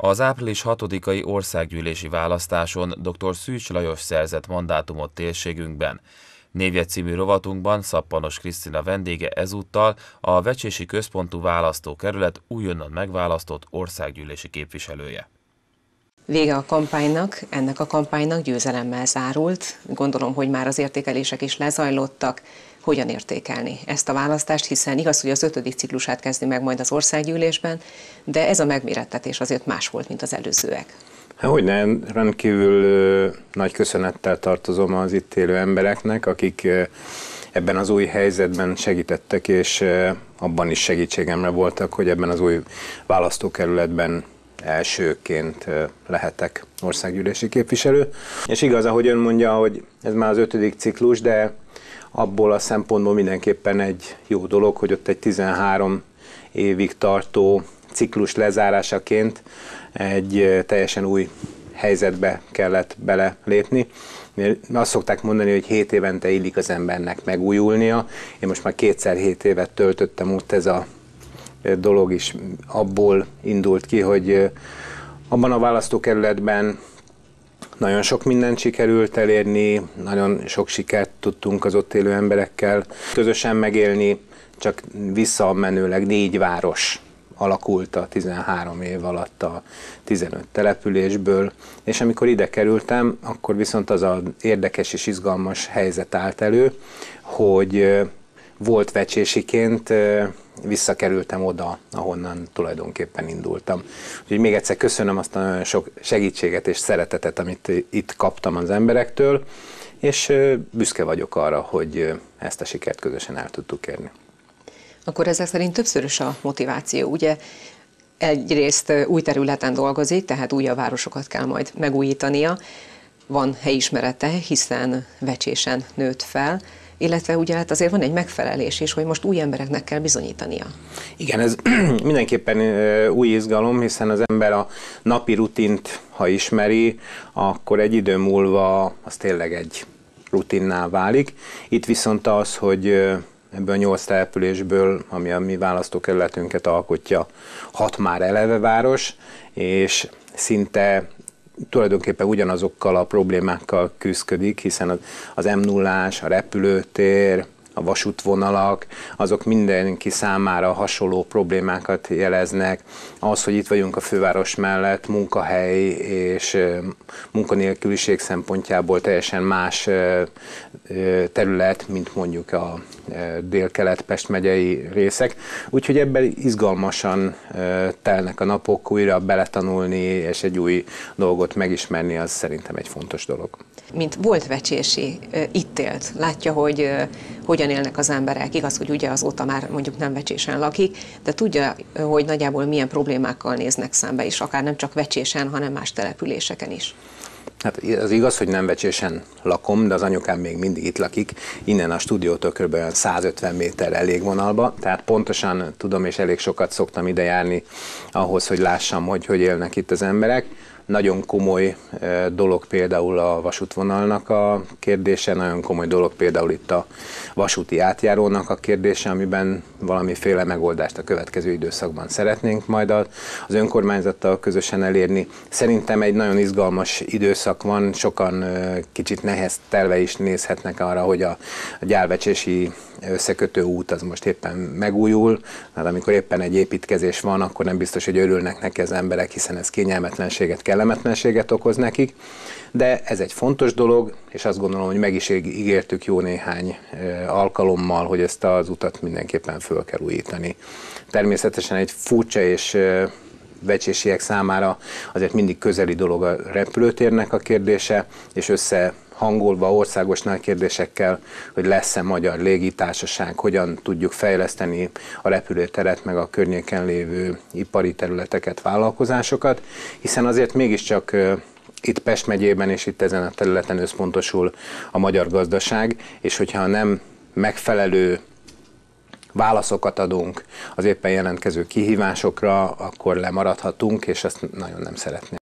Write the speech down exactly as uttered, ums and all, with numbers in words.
Az április hatodikai országgyűlési választáson dr. Szűcs Lajos szerzett mandátumot térségünkben. Névjegy című rovatunkban Szappanos Krisztina vendége ezúttal a Vecsési Központú Választókerület újonnan megválasztott országgyűlési képviselője. Vége a kampánynak, ennek a kampánynak győzelemmel zárult. Gondolom, hogy már az értékelések is lezajlottak. Hogyan értékelni ezt a választást, hiszen igaz, hogy az ötödik ciklusát kezdi meg majd az országgyűlésben, de ez a megmérettetés azért más volt, mint az előzőek. Hogyne, rendkívül ö, nagy köszönettel tartozom az itt élő embereknek, akik ö, ebben az új helyzetben segítettek, és ö, abban is segítségemre voltak, hogy ebben az új választókerületben elsőként ö, lehetek országgyűlési képviselő. És igaz, ahogy ön mondja, hogy ez már az ötödik ciklus, de abból a szempontból mindenképpen egy jó dolog, hogy ott egy tizenhárom évig tartó ciklus lezárásaként egy teljesen új helyzetbe kellett belelépni. Azt szokták mondani, hogy hét évente illik az embernek megújulnia. Én most már kétszer hét évet töltöttem ott, ez a dolog is abból indult ki, hogy abban a választókerületben nagyon sok mindent sikerült elérni, nagyon sok sikert tudtunk az ott élő emberekkel közösen megélni, csak visszamenőleg négy város alakult a tizenhárom év alatt a tizenöt településből, és amikor ide kerültem, akkor viszont az az érdekes és izgalmas helyzet állt elő, hogy volt vecsésiként visszakerültem oda, ahonnan tulajdonképpen indultam. Úgyhogy még egyszer köszönöm azt a nagyon sok segítséget és szeretetet, amit itt kaptam az emberektől, és büszke vagyok arra, hogy ezt a sikert közösen el tudtuk érni. Akkor ezek szerint többszörös a motiváció, ugye? Egyrészt új területen dolgozik, tehát újabb városokat kell majd megújítania. Van helyismerete, hiszen Vecsésen nőtt fel, illetve ugye hát azért van egy megfelelés is, hogy most új embereknek kell bizonyítania. Igen, ez mindenképpen új izgalom, hiszen az ember a napi rutint, ha ismeri, akkor egy idő múlva az tényleg egy rutinná válik. Itt viszont az, hogy ebből a nyolc településből, ami a mi választókerületünket alkotja, hat már eleve város, és szinte tulajdonképpen ugyanazokkal a problémákkal küszködik, hiszen az em nullás, a repülőtér, a vasútvonalak, azok mindenki számára hasonló problémákat jeleznek. Az, hogy itt vagyunk a főváros mellett, munkahely és munkanélküliség szempontjából teljesen más terület, mint mondjuk a Dél-Kelet-Pest megyei részek. Úgyhogy ebben izgalmasan telnek a napok, újra beletanulni és egy új dolgot megismerni, az szerintem egy fontos dolog. Mint volt vecsési, itt élt, látja, hogy hogyan élnek az emberek. Igaz, hogy ugye azóta már mondjuk nem Vecsésen lakik, de tudja, hogy nagyjából milyen problémákkal néznek szembe is, akár nem csak Vecsésen, hanem más településeken is. Hát az igaz, hogy nem Vecsésen lakom, de az anyukám még mindig itt lakik, innen a stúdiótól kb. százötven méterre légvonalba, tehát pontosan tudom, és elég sokat szoktam ide járni ahhoz, hogy lássam, hogy hogy élnek itt az emberek. Nagyon komoly dolog például a vasútvonalnak a kérdése, nagyon komoly dolog például itt a vasúti átjárónak a kérdése, amiben valamiféle megoldást a következő időszakban szeretnénk majd az önkormányzattal közösen elérni. Szerintem egy nagyon izgalmas időszak van, sokan kicsit neheztelve is nézhetnek arra, hogy a gyálvecsési összekötő út az most éppen megújul, hát amikor éppen egy építkezés van, akkor nem biztos, hogy örülnek neki az emberek, hiszen ez kényelmetlenséget, kellemetlenséget okoz nekik, de ez egy fontos dolog, és azt gondolom, hogy meg is ígértük jó néhány alkalommal, hogy ezt az utat mindenképpen föl kell újítani. Természetesen egy furcsa és vecsésiek számára azért mindig közeli dolog a repülőtérnek a kérdése, és össze hangolva országos nagy kérdésekkel, hogy lesz-e magyar légitársaság, hogyan tudjuk fejleszteni a repülőteret, meg a környéken lévő ipari területeket, vállalkozásokat, hiszen azért mégiscsak itt Pest megyében és itt ezen a területen összpontosul a magyar gazdaság, és hogyha nem megfelelő válaszokat adunk az éppen jelentkező kihívásokra, akkor lemaradhatunk, és ezt nagyon nem szeretném.